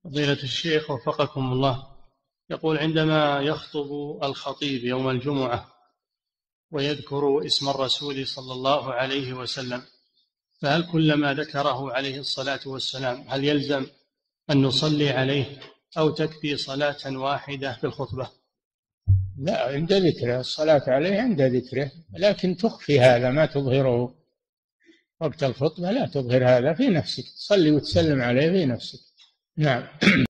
فضيلة الشيخ وفقكم الله، يقول: عندما يخطب الخطيب يوم الجمعة ويذكر اسم الرسول صلى الله عليه وسلم، فهل كلما ذكره عليه الصلاة والسلام هل يلزم أن نصلي عليه أو تكفي صلاة واحدة في الخطبة؟ لا، عند ذكره، الصلاة عليه عند ذكره، لكن تخفي هذا، ما تظهره وقت الخطبة، لا تظهر هذا في نفسك، تصلي وتسلم عليه في نفسك. نعم.